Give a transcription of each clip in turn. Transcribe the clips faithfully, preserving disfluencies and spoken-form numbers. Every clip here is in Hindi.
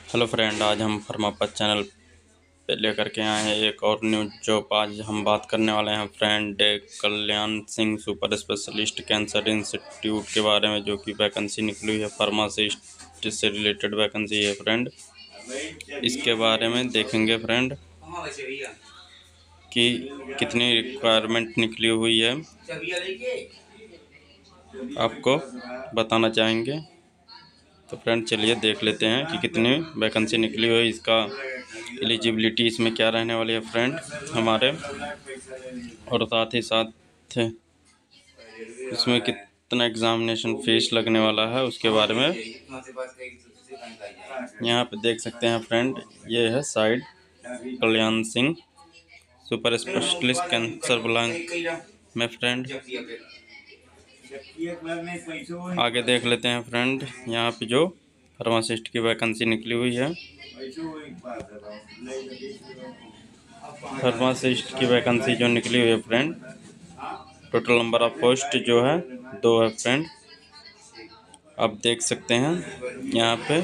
हेलो फ्रेंड, आज हम फर्मापत चैनल पे लेकर के आए हैं एक और न्यूज। जो आज हम बात करने वाले हैं friend Kalyan Singh super specialist cancer institute के बारे में, जो कि वैकेंसी निकली हुई है फार्मासिस्ट से रिलेटेड वैकेंसी है फ्रेंड। इसके बारे में देखेंगे फ्रेंड कि कितनी रिक्वायरमेंट निकली हुई है, आपको बताना चाहेंगे। तो फ्रेंड चलिए देख लेते हैं कि कितनी वैकेंसी निकली हुई है, इसका एलिजिबिलिटी इसमें क्या रहने वाली है फ्रेंड हमारे, और साथ ही साथ इसमें कितना एग्ज़ामिनेशन फीस लगने वाला है उसके बारे में यहाँ पे देख सकते हैं फ्रेंड। ये है side Kalyan Singh super specialist cancer block में फ्रेंड। आगे देख लेते हैं फ्रेंड, यहाँ पे जो फार्मासिस्ट की वैकेंसी निकली हुई है, फार्मासिस्ट की वैकेंसी जो निकली हुई है friend, total number of post जो है दो है फ्रेंड। आप देख सकते हैं यहाँ पे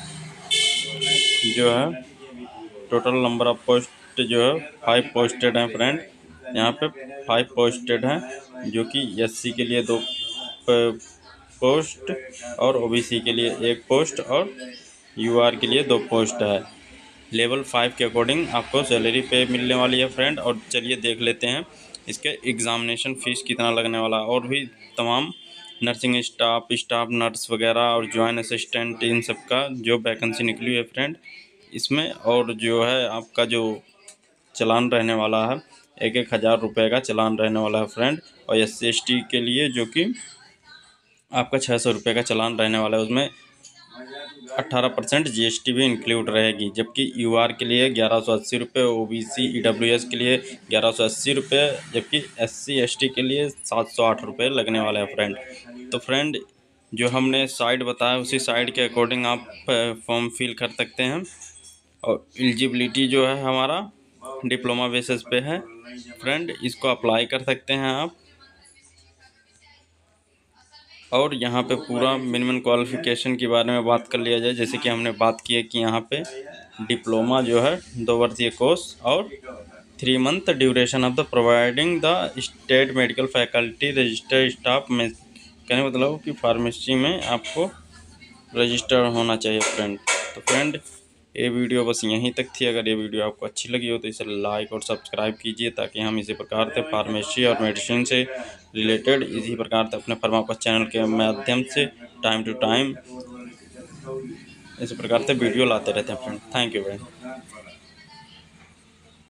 जो है टोटल नंबर ऑफ पोस्ट जो है फाइव पोस्टेड हैं फ्रेंड। यहाँ पे फाइव पोस्टेड हैं, जो कि एससी के लिए दो पोस्ट और ओबीसी के लिए एक पोस्ट और यूआर के लिए दो पोस्ट है। लेवल फाइव के अकॉर्डिंग आपको सैलरी पे मिलने वाली है फ्रेंड। और चलिए देख लेते हैं इसके एग्ज़ामिनेशन फ़ीस कितना लगने वाला है, और भी तमाम नर्सिंग स्टाफ स्टाफ नर्स वगैरह और जॉइन असिस्टेंट इन सब का जो वैकेंसी निकली है फ्रेंड इसमें। और जो है आपका जो चालान रहने वाला है, एक एक हज़ार रुपये का चालान रहने वाला है फ्रेंड। और एस सी एस टी के लिए जो कि आपका छः सौ रुपये का चालान रहने वाला है, उसमें अट्ठारह परसेंट जी एस टी भी इंक्लूड रहेगी। जबकि यू आर के लिए ग्यारह सौ अस्सी रुपये, O B C E W S के लिए ग्यारह सौ अस्सी रुपये, जबकि एस सी एस टी के लिए सात सौ आठ रुपये लगने वाले हैं फ्रेंड। तो फ्रेंड जो हमने साइड बताया उसी साइड के अकॉर्डिंग आप फॉर्म फिल कर सकते हैं। और एलिजिबिलिटी जो है हमारा डिप्लोमा बेसिस पे है फ्रेंड, इसको अप्लाई कर सकते हैं आप। और यहाँ पे पूरा मिनिमम क्वालिफ़िकेशन के बारे में बात कर लिया जाए, जैसे कि हमने बात की है कि यहाँ पे डिप्लोमा जो है दो वर्षीय कोर्स और three month duration of the providing the state medical faculty registered staff में, कहने मतलब कि फार्मेसी में आपको रजिस्टर होना चाहिए फ्रेंड। तो फ्रेंड ये वीडियो बस यहीं तक थी। अगर ये वीडियो आपको अच्छी लगी हो तो इसे लाइक और सब्सक्राइब कीजिए, ताकि हम इसी प्रकार से फार्मेसी और मेडिसिन से रिलेटेड इसी प्रकार से अपने फर्मापत चैनल के माध्यम से टाइम टू टाइम इसी प्रकार से वीडियो लाते रहते हैं फ्रेंड। Thank you friend.